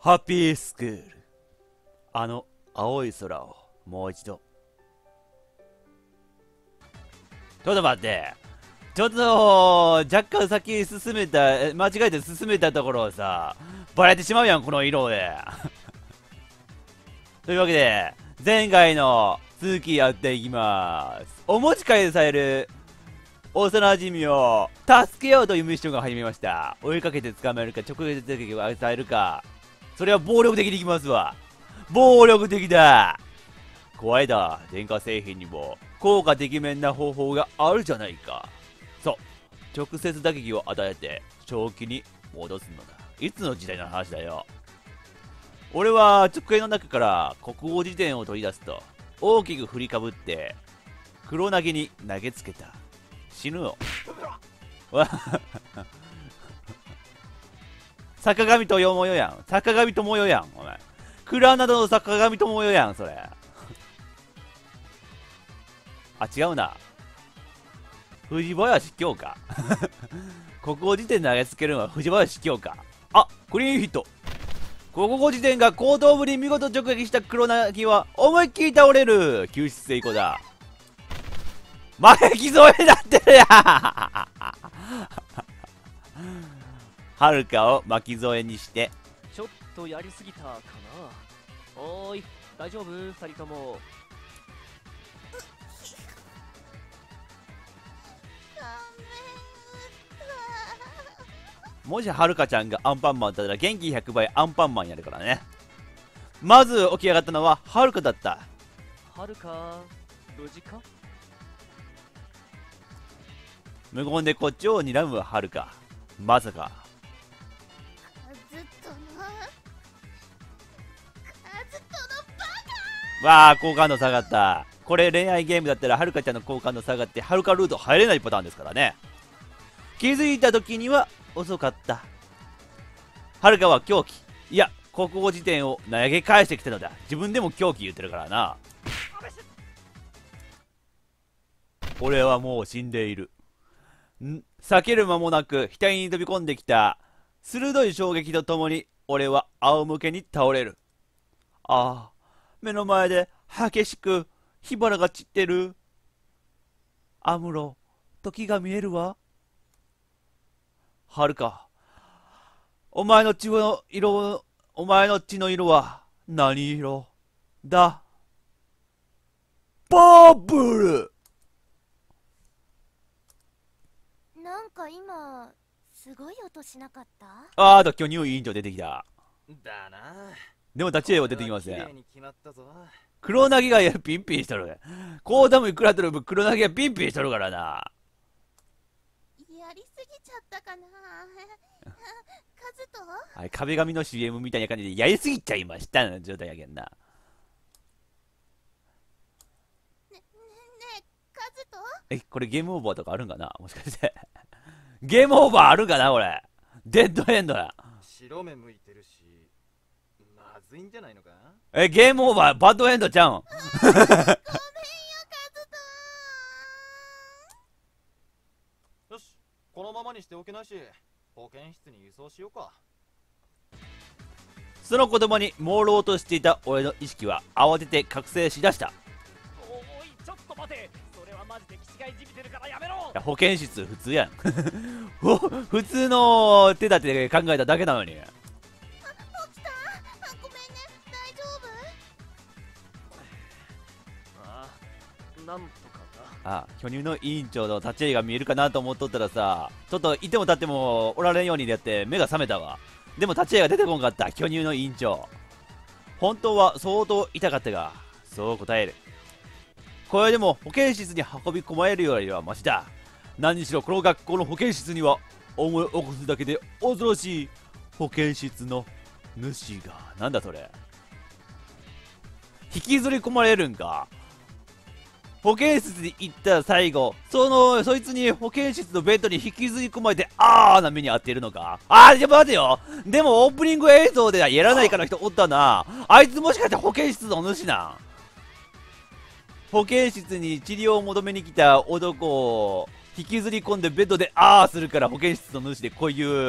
ハッピースクール。あの青い空をもう一度。ちょっと待って。ちょっと若干先に間違えて進めたところをさ、バレてしまうやん、この色で。というわけで、前回の続きやっていきます。お持ち帰りされる幼馴染を助けようというミッションが始めました。追いかけて捕まえるか、直接攻撃を与えるか。それは暴力的にいきますわ。暴力的だ。加えた電化製品にも効果てきめんな方法があるじゃないか。そう。直接打撃を与えて正気に戻すのだ。いつの時代の話だよ。俺は机の中から国語辞典を取り出すと、大きく振りかぶって黒投げに投げつけた。死ぬよ。坂上とよもよやん。坂上ともよやん。お前。クラナドの坂上ともよやん、それ。あ、違うな。藤林京か。国語辞典投げつけるのは藤林京か。あ、クリーンヒット。国語辞典が後頭部に見事直撃した黒なぎは思いっきり倒れる。救出成功だ。巻き添えになってるやん。はるかを巻き添えにしてちょっとやりすぎたかな。おーい、大丈夫二人とも。 もしはるかちゃんがアンパンマンだったら元気100倍アンパンマンやるからね。まず起き上がったのははるかだった。 はるか無事か。 無言でこっちを睨むはるか。まさかわあ、好感度下がった。これ恋愛ゲームだったらはるかちゃんの好感度下がってはるかルート入れないパターンですからね。気づいた時には遅かった。はるかは狂気、いや国語辞典を投げ返してきたのだ。自分でも狂気言ってるからな。俺はもう死んでいる。避ける間もなく額に飛び込んできた鋭い衝撃とともに俺は仰向けに倒れる。ああ、目の前で激しく火花が散ってる。アムロ、時が見えるわ。はるか、お前の血の色は何色だ。パープル。 なんか今すごい音しなかった？ あーと巨乳委員長出てきた。 だな。 でも立ち絵は出てきません。 綺麗に決まったぞ。 黒なぎがピンピンしとる。こうダムいくらとる分黒なぎがピンピンしとるからな。 やりすぎちゃったかな。カズト？ はい、壁紙の CM みたいな感じでやりすぎちゃいましたな状態やけんな。 ねえ、カズト？ これゲームオーバーとかあるんかな、もしかしてゲームオーバーあるんかな、これ。デッドエンドや。 白目向いてるし、まずいんじゃないのか。 ゲームオーバーバッドエンドちゃうん。 ごめんよ、カズト。 よし、このままにしておけないし、保健室に輸送しようか。 その言葉に朦朧としていた俺の意識は慌てて覚醒しだした。 おい、ちょっと待て。それはマジで気違いじみてるからやめろ。 いや保健室普通やん普通の手立てで考えただけなのに。 起きた？ごめんね、大丈夫？ ああ、なんとかあ、巨乳の委員長の立ち絵が見えるかなと思っとったらさ、ちょっといても立ってもおられんようにやって目が覚めたわ。でも立ち絵が出てこんかった。巨乳の委員長、本当は相当痛かったがそう答える。これでも保健室に運び込まれるよりはマシだ。何にしろこの学校の保健室には思い起こすだけで恐ろしい保健室の主が。なんだそれ、引きずり込まれるんか。保健室に行ったら最後そいつに保健室のベッドに引きずり込まれてあーな目に遭っているのか。でも待てよ。でもオープニング映像ではやらないかの人おったな。あいつもしかして保健室の主なん。保健室に治療を求めに来た男を引きずり込んでベッドであーするから保健室の主でこういう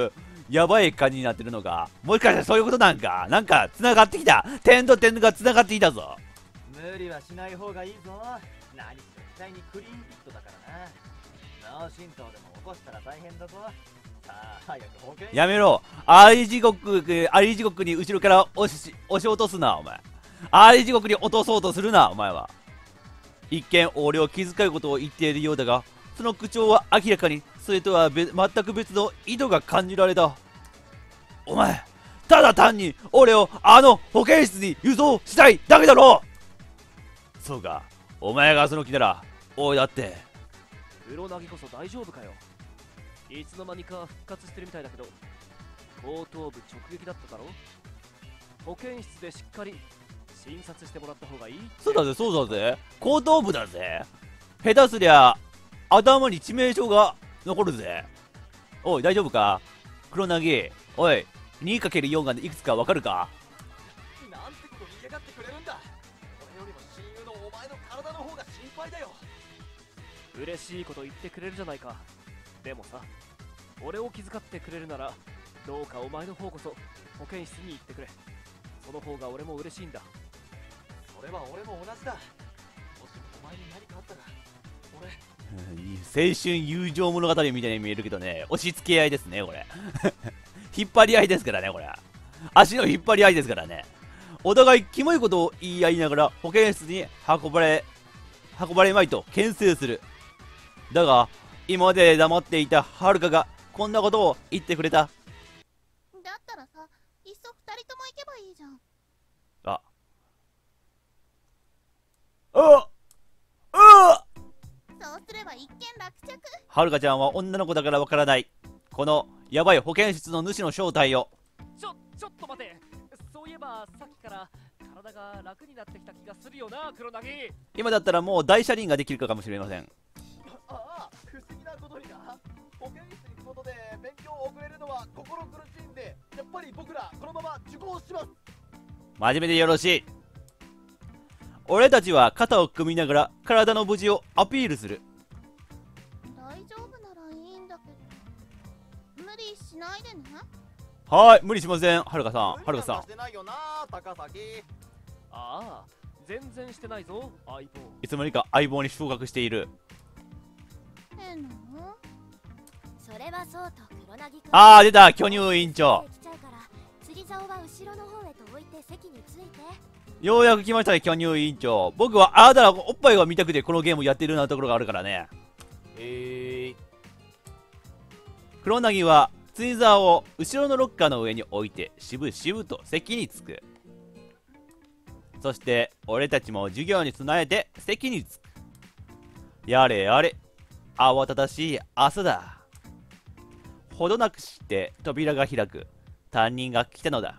やばい感じになってるのか。もしかしたらそういうことなんか。なんか繋がってきた。点と点が繋がってきたぞ。 無理はしない方がいいぞ。何しろ期待にクリーンヒットだからな。脳震盪でも起こしたら大変だぞ。さあ早く保険。 やめろ。アリ地獄に後ろから押し落とすな、お前。アリ地獄に落とそうとするな、お前は。一見俺を気遣うことを言っているようだが、その口調は明らかにそれとは全く別の意図が感じられた。お前、ただ単に俺をあの保健室に輸送したいだけだろ。そうか、お前がその気なら俺だって。 黒薙こそ大丈夫かよ。いつの間にか復活してるみたいだけど、後頭部直撃だっただろ。保健室でしっかり診察してもらった方がいい。 そうだぜ、そうだぜ、後頭部だぜ。下手すりゃ頭に致命傷が残るぜ。おい、大丈夫か黒薙。おい、 2×4 がいくつかわかるか。 なんてこと言いやがってくれるんだ。俺よりも親友のお前の体の方が心配だよ。 嬉しいこと言ってくれるじゃないか。でもさ、俺を気遣ってくれるならどうかお前の方こそ保健室に行ってくれ。その方が俺も嬉しいんだ。 それは俺も同じだ。もしもお前に何かあったら俺。 青春友情物語みたいに見えるけどね、押し付け合いですね、これ。引っ張り合いですからね、これ。足の引っ張り合いですからね。お互いキモいことを言い合いながら保健室に運ばれまいと牽制する。だが、今まで黙っていたはるかがこんなことを言ってくれた。 だったらさ、いっそ二人とも行けばいいじゃん。 あそうすれば一見落着。 はるかちゃんは女の子だからわからない。このやばい保健室の主の正体を。 ちょっと待て。そういえばさっきから体が楽になってきた気がするよな、黒薙。 今だったらもう大車輪ができるかもしれません。 ああ、不思議なことにな。保健室に行くことで勉強を遅れるのは心苦しいんで、やっぱり僕らこのまま受講します。 真面目でよろしい。俺たちは肩を組みながら体の無事をアピールする。 大丈夫ならいいんだけど、無理しないでね。 はーい、無理しません。はるかさん、はるかさん。 してないよな、高崎。 ああ、全然してないぞ、相棒。 いつの間にか相棒に昇格している。 変なの？ それはそうと黒薙君。 あー、出た、巨乳委員長。 来ちゃうから釣り竿は後ろの方へと置いて席について。 ようやく来ましたね、巨乳委員長。僕はあなたらおっぱいが見たくてこのゲームやってるようなところがあるからね。黒薙は釣り竿を後ろのロッカーの上に置いてしぶしぶと席に着く。そして俺たちも授業に備えて席に着く。やれやれ、慌ただしい朝だ。ほどなくして扉が開く。担任が来たのだ。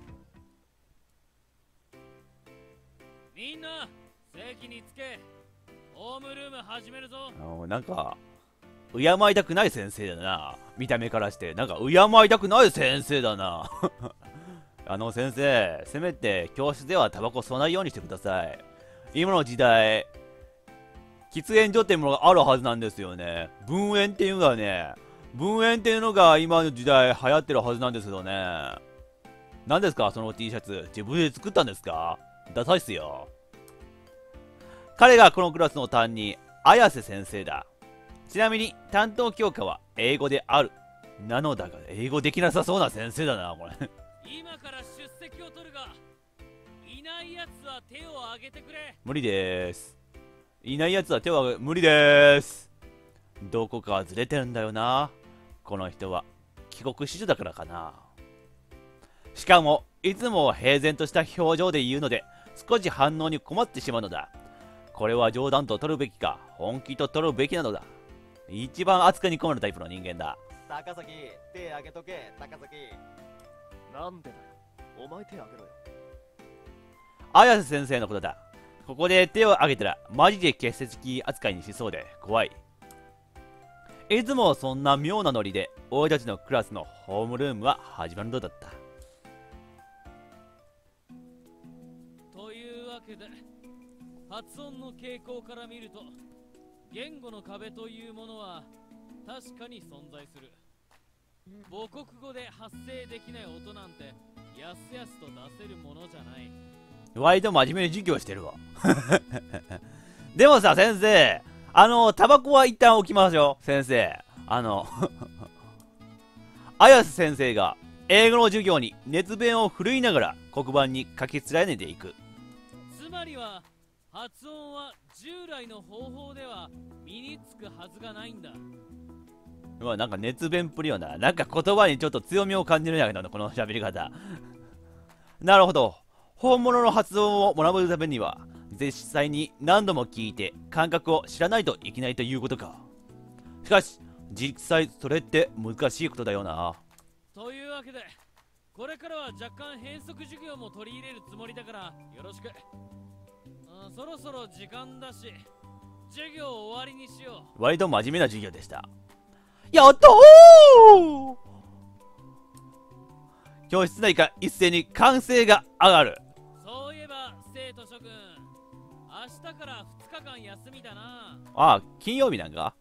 みんな席につけ。ホームルーム始めるぞ。 なんか敬いたくない先生だな。見た目からしてなんか敬いたくない先生だな。先生、せめて教室ではタバコ吸わないようにしてください。今の時代喫煙所っていうものがあるはずなんですよね。分煙っていうのがね、分煙っていうのが今の時代流行ってるはずなんですけどね。何ですかその T シャツ、自分で作ったんですか？ダサいっすよ。彼がこのクラスの担任、綾瀬先生だ。ちなみに担当教科は英語である。なのだが英語できなさそうな先生だな、これ。 今から出席を取るが、いないやつは手を挙げてくれ。 無理です。いないやつは手を挙げ、無理です。どこかずれてるんだよな。この人は帰国子女だからかな。しかもいつも平然とした表情で言うので少し反応に困ってしまうのだ。これは冗談と取るべきか本気と取るべきなのだ。一番扱いに困るタイプの人間だ。 高崎、手挙げとけ、高崎。 なんでだよ、お前手挙げろよ。 綾瀬先生のことだ。ここで手を挙げたらマジで欠席扱いにしそうで怖い。いつもそんな妙なノリで俺たちのクラスのホームルームは始まるのだった。 というわけで発音の傾向から見ると言語の壁というものは確かに存在する。 母国語で発声できない音なんてやすやすと出せるものじゃない。 割と真面目に授業してるわ。でもさ、先生、タバコは一旦置きましょう。先生、綾瀬先生が英語の授業に熱弁を振るいながら黒板に書き連ねていく。 つまりは発音は従来の方法では身につくはずがないんだ。 うわ、なんか熱弁っぷりよな。なんか言葉にちょっと強みを感じるんやけどな、この喋り方。なるほど。本物の発音を学ぶためには実際に何度も聞いて感覚を知らないといけないということか。しかし実際それって難しいことだよな。 というわけでこれからは若干変則授業も取り入れるつもりだからよろしく。そろそろ時間だし授業終わりにしよ割と真面目な授業でした。やったー。教室内から一斉に歓声が上がる。 そういえば生徒諸君、明日から2日間休みだな。 ああ、金曜日なんか。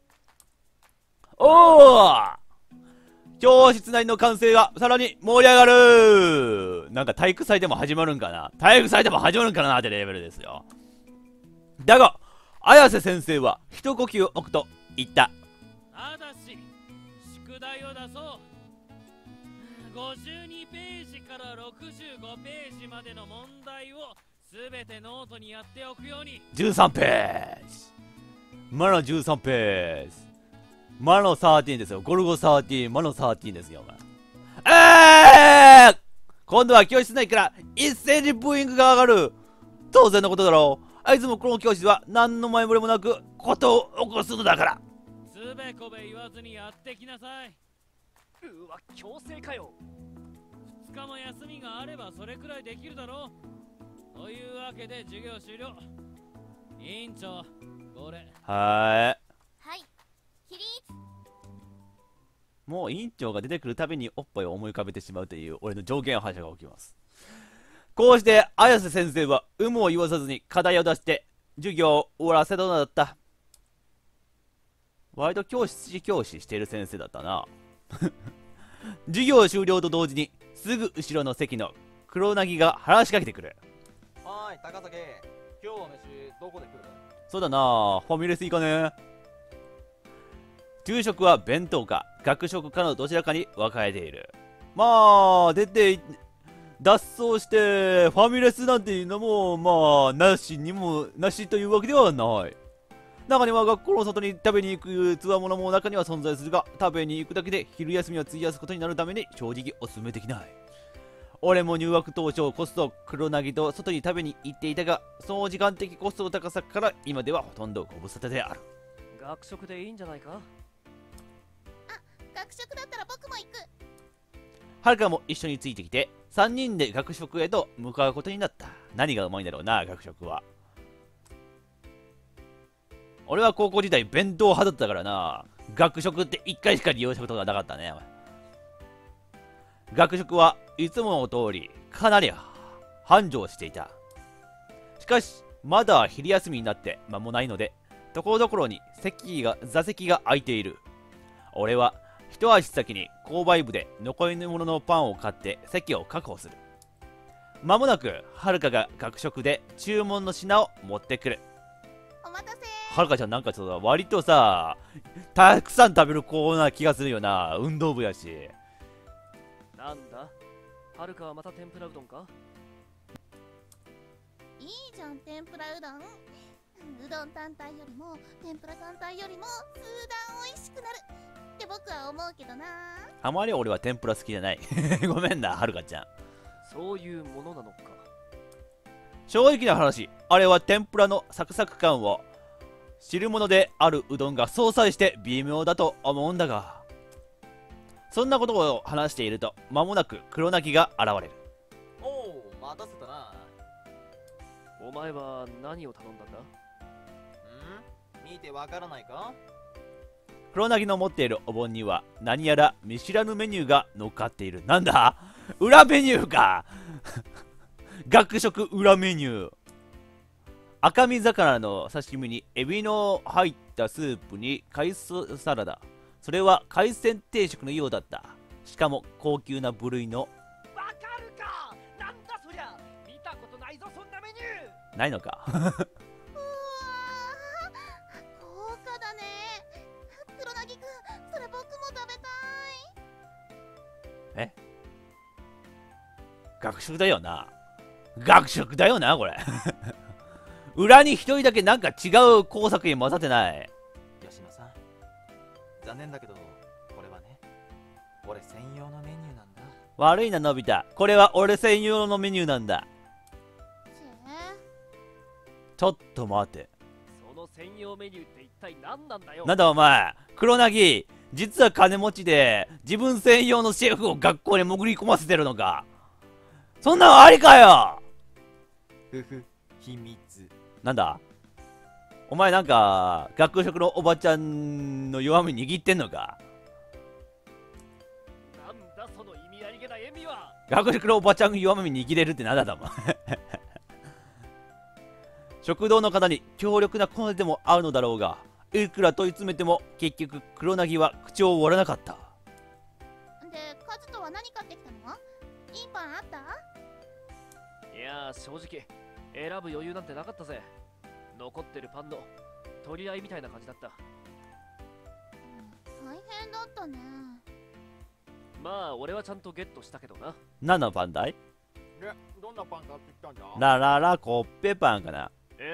おー、教室内の歓声がさらに盛り上がる。なんか体育祭でも始まるんかな、体育祭でも始まるんかなってレベルですよ。だが綾瀬先生は一呼吸置くと言った。 ただし宿題を出そう。52ページから65ページまでの問題をすべてノートにやっておくように。 13ページ、魔の13ページ、魔の13ですよ。ゴルゴ13、魔の13ですよ。今度は教室内から一斉にブーイングが上がる。当然のことだろう。あいつもこの教室は何の前触れもなくことを起こすのだから。 つべこべ言わずにやってきなさい。 うわ、強制かよ。 2日も休みがあればそれくらいできるだろう。というわけで授業終了。委員長、これ。 はい 、起立。 もう委員長が出てくるたびにおっぱいを思い浮かべてしまうという俺の条件反射が起きます。こうして綾瀬先生は有無を言わさずに課題を出して授業を終わらせたのだった。割と教師している先生だったな。授業終了と同時にすぐ後ろの席の黒薙が話しかけてくる。 おい高崎、今日は飯どこで食う？ そうだな、ファミレス行かね。昼食は弁当か学食かのどちらかに分かれている。まあ脱走してファミレスなんていうのもまあなしというわけではない。中には学校の外に食べに行くつわものも中には存在するが、食べに行くだけで昼休みを費やすことになるために正直お勧めできない。俺も入学当初こそ黒薙と外に食べに行っていたが、その時間的コストの高さから今ではほとんどご無沙汰である。 学食でいいんじゃないか。 学食だったら僕も行く。 はるかも一緒についてきて3人で学食へと向かうことになった。何がうまいんだろうな、学食は。俺は高校時代弁当派だったからな。学食って1回しか利用したことがなかったね。学食はいつもの通りかなり繁盛していた。しかしまだ昼休みになって間もないので、ところどころに座席が空いている。俺は一足先に購買部で残り物のパンを買って席を確保する。まもなくはるかが学食で注文の品を持ってくる。 お待たせ。 はるかちゃんなんかちょっと割とさ、たくさん食べる子な気がするよな。運動部やし。 なんだ、はるかはまた天ぷらうどんか。 いいじゃん、天ぷらうどん。うどん単体よりも天ぷら単体よりも数段美味しくなるって僕は思うけどな。 あまり俺は天ぷら好きじゃない。ごめんな、はるかちゃん。 そういうものなのか。 正直な話、あれは天ぷらのサクサク感を汁物であるうどんが相殺して微妙だと思うんだが、そんなことを話していると間もなく黒薙が現れる。 おお、待たせたな。 お前は何を頼んだんだ？ 見てわからないか？ 黒薙の持っているお盆には何やら見知らぬメニューが乗っかっている。なんだ、裏メニューか。学食裏メニュー。赤身魚の刺身にエビの入ったスープに海藻サラダ。それは海鮮定食のようだった。 しかも高級な部類のわかるか。なんだそりゃ、見たことないぞそんなメニュー。 ないのか。 うわー、豪華だね。黒なぎくん、それ僕も食べたい。 学食だよな。学食だよな、これ。裏に一人だけなんか違う工作に混ざってない。 吉野さん、残念だけどこれはね、俺専用のメニューなんだ。 悪いな、のび太。これは俺専用のメニューなんだ。ちょっと待って。 その専用メニューって一体何なんだよ。 なんだお前、黒なぎ、実は金持ちで自分専用のシェフを学校に潜り込ませてるのか。そんなのありかよ。 ふふ、秘密。 なんだお前、なんか学食のおばちゃんの弱み握ってんのか。 なんだその意味ありげな笑みは。 学食のおばちゃんが弱み握れるってなんだお前。食堂の方に強力なコネでもあるのだろうが、いくら問い詰めても結局黒なぎは口を割らなかった。 で、カズトは何買ってきたの？いいパンあった？ いやー、正直選ぶ余裕なんてなかったぜ。残ってるパンの取り合いみたいな感じだった。 大変だったね。 まあ俺はちゃんとゲットしたけどな。 何のパンだい？ で、どんなパン買ってきたんだ？ ラララコッペパンかな。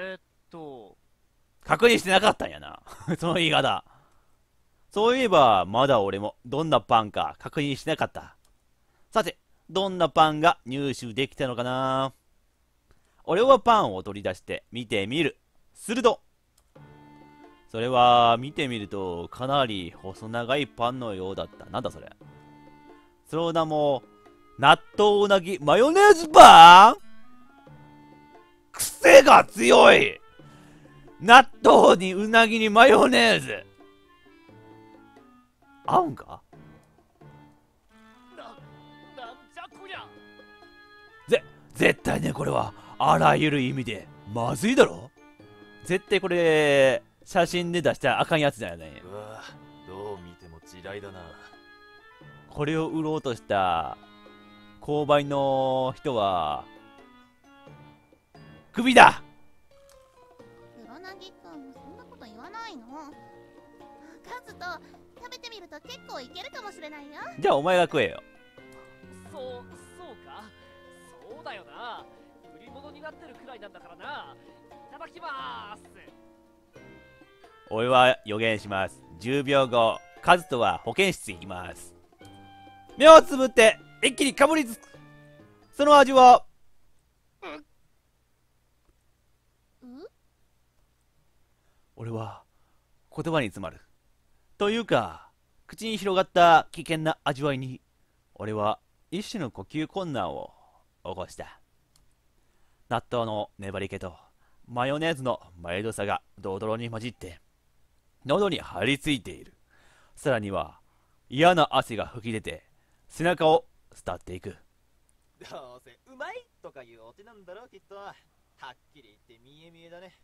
確認してなかったんやな。その言い方。そういえばまだ俺もどんなパンか確認してなかった。さて、どんなパンが入手できたのかな。俺はパンを取り出して見てみる。すると、それは見てみるとかなり細長いパンのようだった。なんだそれ。その名も納豆うなぎマヨネーズパン。癖が強い。納豆にうなぎにマヨネーズ合うんか。 なんじゃこりゃ。 絶対ね、これはあらゆる意味でまずいだろ。絶対これ写真で出したらあかんやつだよね。 うわ、どう見ても地雷だな。 これを売ろうとした購買の人はクビだ。 黒なぎくん、そんなこと言わないの。カズト、食べてみると結構いけるかもしれないよ。 じゃあお前が食えよ。 そうか。そうだよな。売り物になってるくらいなんだからな。いただきまーす。 俺は予言します。10秒後、カズとは保健室行きます。目をつぶって一気にかぶりつく。その味は俺は言葉に詰まる。というか、口に広がった危険な味わいに俺は一種の呼吸困難を起こした。納豆の粘り気とマヨネーズのマイルドさがドロドロに混じって喉に張り付いている。さらには嫌な汗が吹き出て背中を伝っていく。 どうせうまいとかいうオチなんだろうきっと。はっきり言って見え見えだね。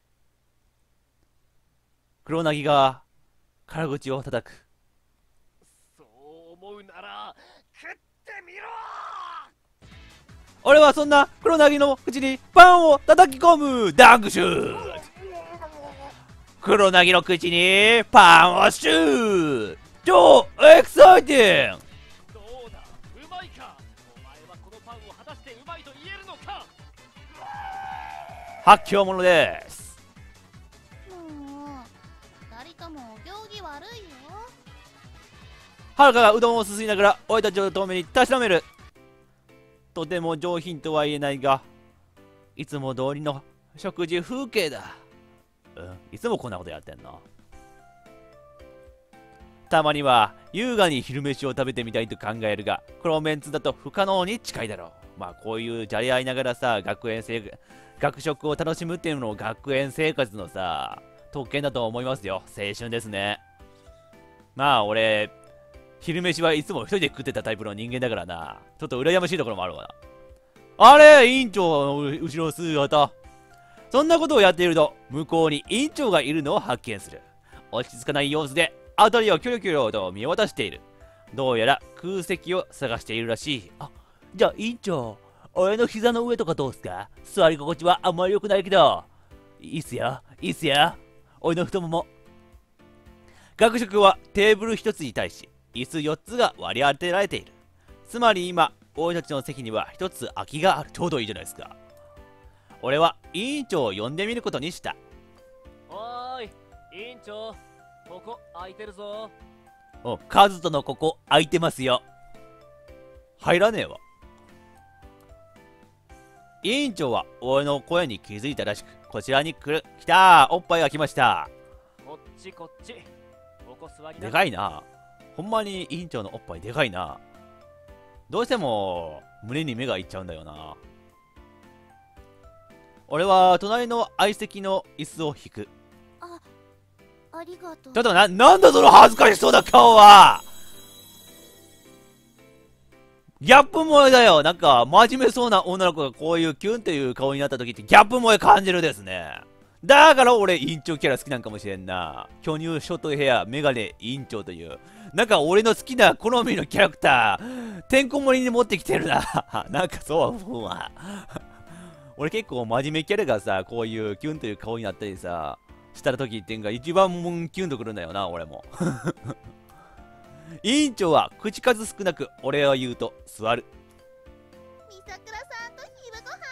黒なぎが辛口を叩く。 そう思うなら食ってみろ。 俺はそんな黒なぎの口にパンを叩き込む。ダンクシュート。黒なぎの口にパンをシュート。超エキサイティング。 どうだ、うまいか。お前はこのパンを果たしてうまいと言えるのか。 発狂者です。 もう二人ともお行儀悪いよ。 はるかがうどんをすすりながら俺たちを遠目にたしなめる。とても上品とは言えないが、いつも通りの食事風景だ。いつもこんなことやってんの。たまには優雅に昼飯を食べてみたいと考えるが、このメンツだと不可能に近いだろう。まあこういうじゃれ合いながらさ、学食を楽しむっていうのを学園生活のさ、特権だと思いますよ。青春ですね。まあ俺、昼飯はいつも一人で食ってたタイプの人間だからな。ちょっと羨ましいところもあるわな。あれ、委員長の後ろ姿。そんなことをやっていると、向こうに委員長がいるのを発見する。落ち着かない様子で、辺りをキョロキョロと見渡している。 どうやら空席を探しているらしい。あ、じゃあ委員長、俺の膝の上とかどうすか？座り心地はあんまり良くないけど。いいっすよ、いいっすよ。俺の太もも。学食はテーブル1つに対し、椅子4つが割り当てられている。つまり今、俺たちの席には1つ空きがある。ちょうどいいじゃないですか。俺は委員長を呼んでみることにした。 おーい、委員長、ここ空いてるぞ。 お、カズトのここ空いてますよ。入らねえわ。委員長は俺の声に気づいたらしく、こちらに来る。来たー、おっぱいが来ました。 こっちこっち。ここ座りな。 でかいな。ほんまに委員長のおっぱいでかいな。どうしても胸に目がいっちゃうんだよな。俺は隣の相席の椅子を引く。 ありがとう。 ちょっとなんだその恥ずかしそうな顔は。ギャップ萌えだよ。なんか真面目そうな女の子がこういうキュンっていう顔になった時ってギャップ萌え感じるですね。だから俺委員長キャラ好きなんかもしれんな。巨乳ショートヘアメガネ委員長というなんか俺の好きな好みのキャラクターてんこ盛りに持ってきてるな。なんかそう思うわ。俺結構真面目キャラがさ、こういうキュンという顔になったりさした時ってんが一番キュンとくるんだよな、俺も。委員長は口数少なく俺を言うと座る。 みさくらさんと昼ごはん。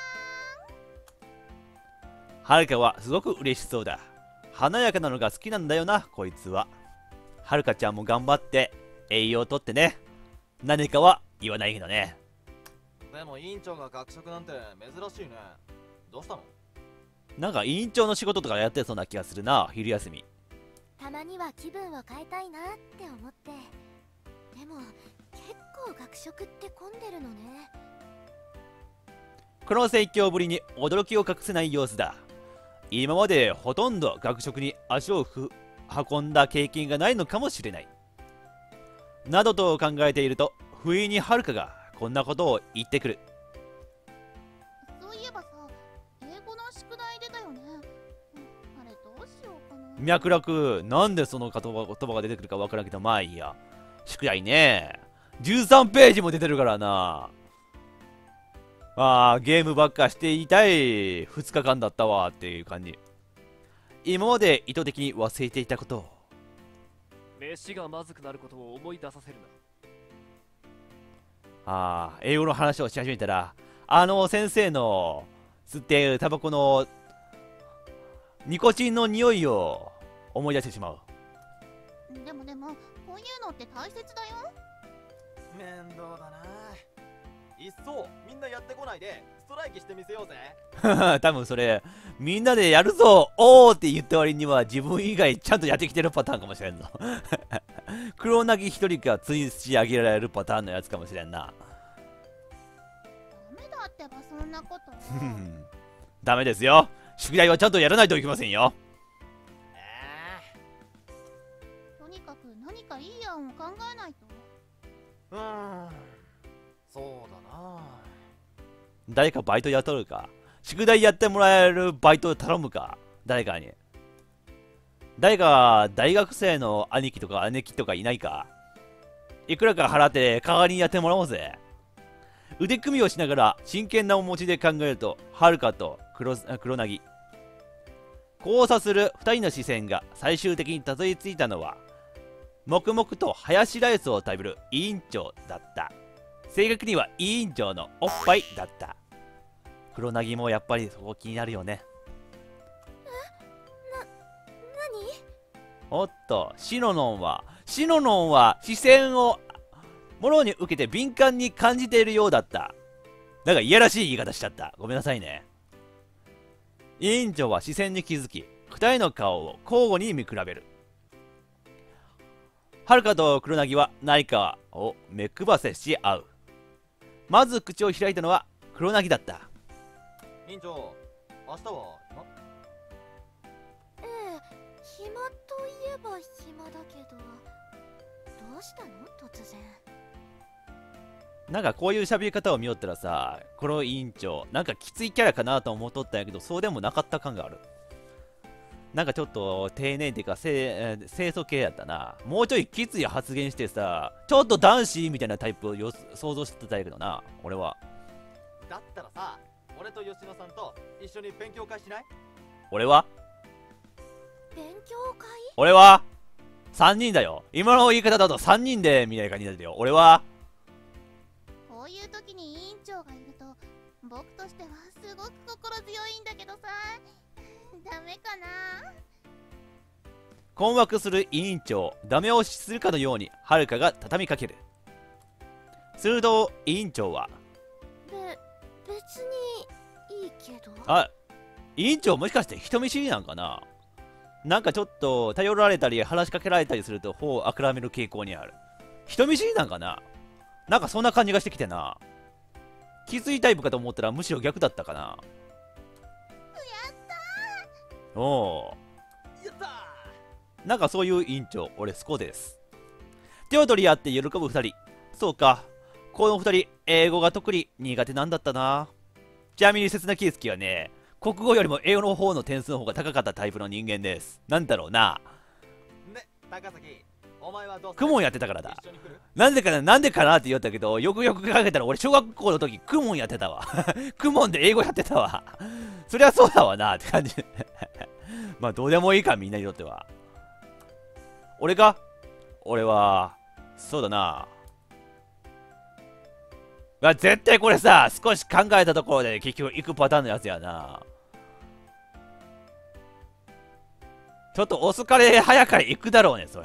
はるかはすごく嬉しそうだ。華やかなのが好きなんだよな、こいつは。はるかちゃんも頑張って栄養をとってね。何かは言わないけどね。 でも委員長が学食なんて珍しいね。どうしたの？ なんか委員長の仕事とかやってそうな気がするな、昼休み。 たまには気分を変えたいなって思って。でも結構学食って混んでるのね。 この盛況ぶりに驚きを隠せない様子だ。今までほとんど学食に足を運んだ経験がないのかもしれない。などと考えていると、不意にはるかがこんなことを言ってくる。 そういえばさ、英語の宿題出たよね。あれどうしようかな。 脈絡、なんでその言葉が出てくるかわからんけど、まあいいや。宿題ね。13ページも出てるからな。ゲームばっかしていたい2日間だったわっていう感じ。今まで意図的に忘れていたことを。 飯がまずくなることを思い出させるな。英語の話をし始めたら、先生の吸っているタバコのニコチンの匂いを思い出してしまう。 でもこういうのって大切だよ。 面倒だな。いっそみんなやってこないでストライキしてみせようぜ。 多分それみんなでやるぞおーって言った割には自分以外ちゃんとやってきてるパターンかもしれんぞ。黒なぎ一人が吊りし上げられるパターンのやつかもしれんな。 ダメだってばそんなこと。 ダメですよ。宿題はちゃんとやらないといけませんよ。 とにかく何かいい案を考えないと。 そうだな。 誰かバイト雇うか。宿題やってもらえるバイトを頼むか。誰かに。誰か大学生の兄貴とか姉貴とかいないか。いくらか払って代わりにやってもらおうぜ。腕組みをしながら真剣な面持ちで考えると、はるかと黒なぎ。交差する2人の視線が最終的にたどり着いたのは、黙々とハヤシライスを食べる委員長だった。正確には委員長のおっぱいだった。黒なぎもやっぱりそこ気になるよね。おっと、シノノンは視線をもろに受けて敏感に感じているようだった。なんかいやらしい言い方しちゃった。ごめんなさいね。委員長は視線に気づき、二人の顔を交互に見比べる。はるかと黒なぎは何かを目配せし合う。まず口を開いたのは黒なぎだった。 委員長、明日はええ、暇といえば暇だけど、どうしたの突然。 なんかこういう喋り方を見よったらさ、この委員長なんかきついキャラかなと思っとったんやけど、そうでもなかった感がある。 なんかちょっと丁寧っていうか清楚系やったな。もうちょいきつい発言してさ、ちょっと男子みたいなタイプを想像してたけどな、俺は。 だったらさ、俺と吉野さんと一緒に勉強会しない？ 俺は勉強会？ 俺は3人だよ。今の言い方だと3人でみたいな感じになってるよ。俺はこういう時に委員長がいると僕としてはすごく心強いんだけどさ、ダメかな。 困惑する委員長、ダメ押しするかのようにはるかが畳みかける。すると委員長は別にいいけど。 委員長もしかして人見知りなんかな。なんかちょっと頼られたり話しかけられたりすると頬をあくらめる傾向にある。人見知りなんかな。なんかそんな感じがしてきてな。気づいタイプかと思ったらむしろ逆だったかな。おお、 やったー。 なんかそういう委員長、俺スコです。手を取り合って喜ぶ2人。そうか、この2人英語が特に苦手なんだったな。ちなみに刹那圭介はね、国語よりも英語の方の点数の方が高かったタイプの人間です。なんだろうな。 ね、高崎、お前はどうする？ クモンやってたからだ。 一緒に来る？ なんでかなって言ったけど、よくよく考えたら俺小学校の時クモンやってたわ。クモンで英語やってたわ。そりゃそうだわなって感じ。まあどうでもいいか、みんなにとっては。俺はそうだな。絶対これさ、少し考えたところで結局行くパターンのやつやな。ちょっと遅かれ早かれ行くだろうね、それ。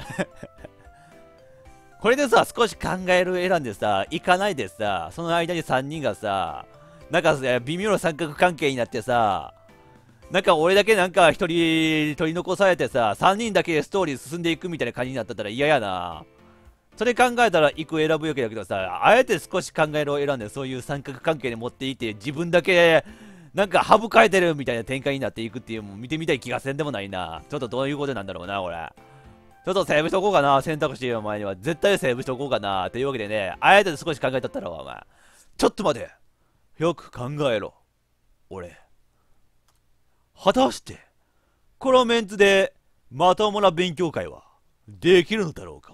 これでさ、少し考える選んでさ、行かないでさ、その間に3人がさ、なんか微妙な三角関係になってさ、なんか俺だけなんか一人取り残されてさ、3人だけでストーリー進んでいくみたいな感じになったら嫌やな。それ考えたら行く選ぶわけだけどさ、あえて少し考えるを選んでそういう三角関係に持っていって自分だけなんか省かれてるみたいな展開になっていくっていうのも見てみたい気がせんでもないな。ちょっとどういうことなんだろうな、これ。ちょっとセーブしとこうかな、選択肢の前には。絶対セーブしとこうかな。というわけでね、あえて少し考えとったら、お前。ちょっと待て。よく考えろ。俺。果たして、このメンツでまともな勉強会はできるのだろうか。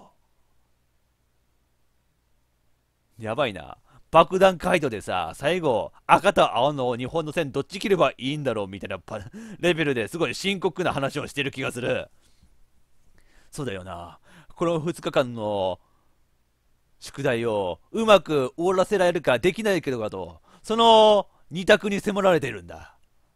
やばいな。爆弾解答でさ、最後、赤と青の日本の線どっち切ればいいんだろうみたいなレベルですごい深刻な話をしてる気がする。そうだよな。この2日間の宿題をうまく終わらせられるかできないけどかと、その2択に迫られているんだ。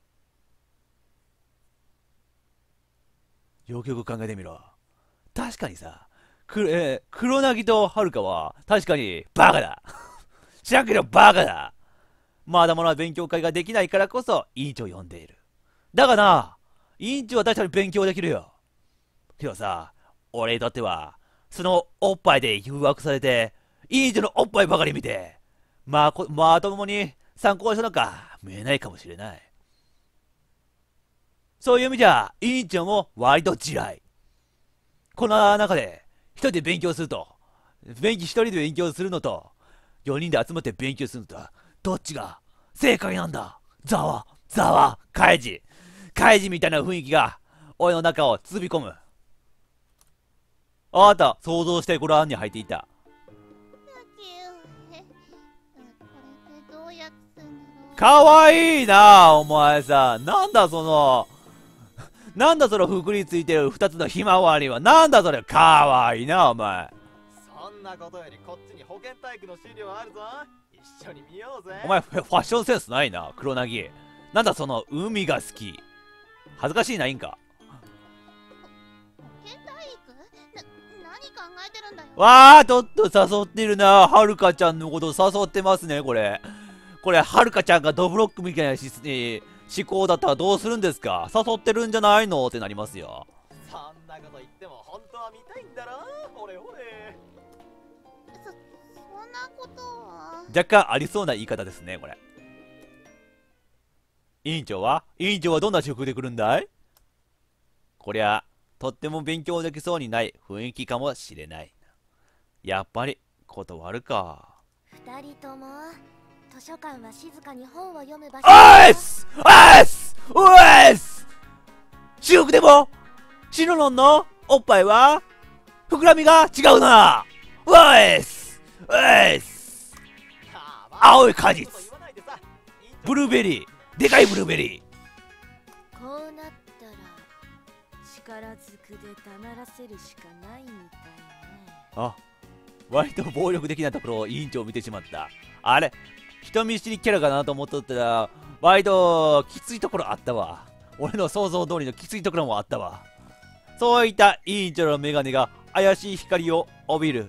よくよく考えてみろ。確かにさ、黒凪とはるかは確かにバカだ。知らんけどバカだ。まだまだ勉強会ができないからこそ委員長を呼んでいる。だがな、委員長は確かに勉強できるよ。けどさ、俺にとっては、そのおっぱいで誘惑されて、委員長のおっぱいばかり見て、まともに参考書なんか見えないかもしれない。そういう意味じゃ、委員長も割と地雷。この中で、一人で勉強すると、一人で勉強するのと、4人で集まって勉強するのと、どっちが正解なんだ。ざわ、カイジみたいな雰囲気が、俺の中を包み込む。あなた、想像してご覧に入っていた。 これってどうやってんだろう。 かわいいな、お前さ。なんだその服についてる2つのひまわりは。なんだそれ、かわいいな、お前。 そんなことよりこっちに保健体育の資料あるぞ。一緒に見ようぜ。 お前ファッションセンスないな、黒凪。なんだその海が好き。恥ずかしいないんか。 保健体育？何考えてるんだよ。 わー、ちょっと誘ってるな。はるかちゃんのこと誘ってますね、これ。はるかちゃんがドブロックみたいな思考だったらどうするんですか。誘ってるんじゃないのってなりますよ。 そんなこと言っても本当は見たいんだろ。ほれ。 そんなことは。 若干ありそうな言い方ですね、これ。委員長はどんな職で来るんだい？こりゃ、とっても勉強できそうにない雰囲気かもしれない。やっぱり、断るか。 2人とも、図書館は静かに本を読む場所。 おいっす中国でもシノノンのおっぱいは膨らみが違うな。うわいっすういっす。青い果実、ブルーベリー、でかいブルーベリー。 こうなったら力ずくで黙らせるしかないみたいね。 あ、割と暴力的なところを委員長を見てしまった。あれ、人見知りキャラかなと思っとったら、割ときついところあったわ。俺の想像通りのきついところもあったわ。そういった委員長のメガネが怪しい光を帯びる。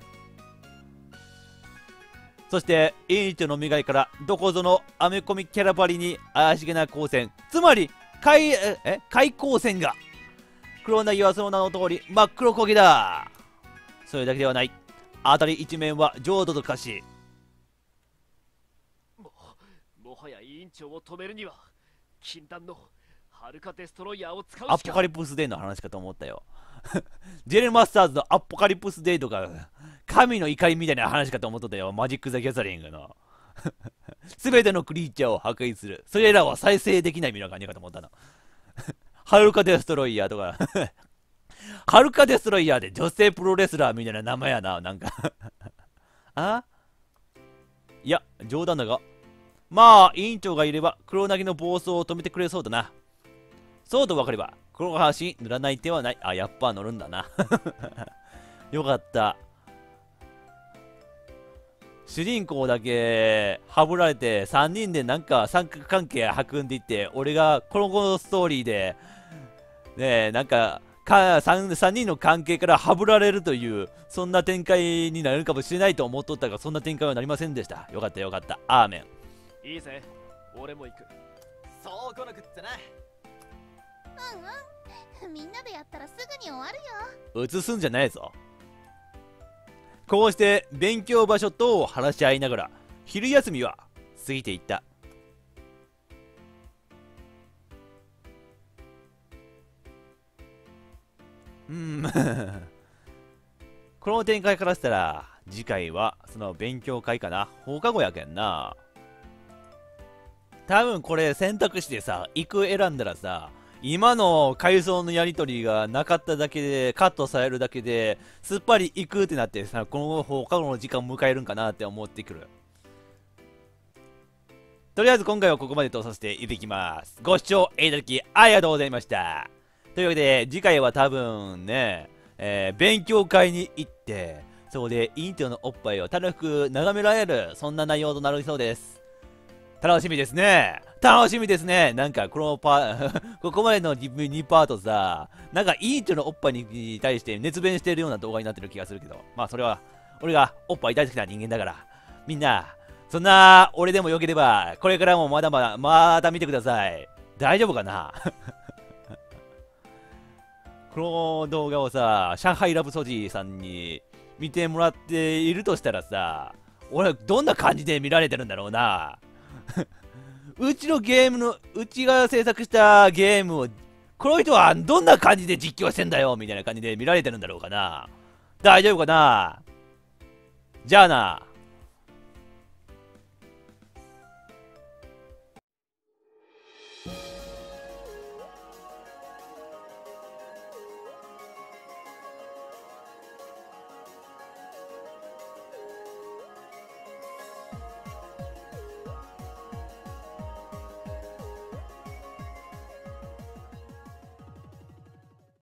そして委員長のメガネからどこぞのアメコミキャラばりに怪しげな光線、つまり開光線が。黒なぎはその名の通り真っ黒焦げだ。それだけではない。辺り一面は浄土と化し、 もはや委員長を止めるには禁断のハルカデストロイヤーを使うしか。 アポカリプスデイの話かと思ったよ。ジェルマスターズのアポカリプスデイとか神の怒りみたいな話かと思っとったよ。マジック・ザ・ギャザリングの全てのクリーチャーを破壊する、それらは再生できないみたいな感じかと思ったの。ハルカデストロイヤーとかハルカデストロイヤーで女性プロレスラーみたいな名前やな、なんかあ、いや冗談だが、まあ委員長がいれば黒なぎの暴走を止めてくれそうだな。そうと分かれば黒橋に塗らない手はない。あ、やっぱ乗るんだな。よかった。主人公だけはぶられて3人でなんか三角関係育んでいって、俺がこのストーリーでねえなんか3人の関係からはぶられるというそんな展開になるかもしれないと思っとったが、そんな展開はなりませんでした。よかったよかった。アーメン。 いいぜ、俺も行く。 そうこなくってな。 みんなでやったらすぐに終わるよ。 映すんじゃないぞ。こうして勉強場所と話し合いながら昼休みは過ぎていった。この展開からしたら次回はその勉強会かな。放課後やけんな。多分これ選択肢でさ、行く選んだらさ、今の階層のやり取りがなかっただけで、カットされるだけで、すっぱり行くってなってさ、この放課後の時間を迎えるんかなって思ってくる。とりあえず今回はここまでとさせていただきます。ご視聴いただきありがとうございました。というわけで、次回は多分ね、勉強会に行って、そこで委員長のおっぱいを楽しく眺められる、そんな内容となりそうです。楽しみですね。楽しみですね。なんかこのここまでの2パートさ、なんか委員長のおっぱいに対して熱弁してるような動画になってる気がするけど、まあそれは俺がおっぱい大好きな人間だから、みんなそんな俺でもよければこれからもまた見てください。大丈夫かな。この動画をさ、上海ラブソジーさんに見てもらっているとしたらさ、俺どんな感じで見られてるんだろうな。うちが制作したゲームをこの人はどんな感じで実況してんだよみたいな感じで見られてるんだろうかな。大丈夫かな。じゃあな。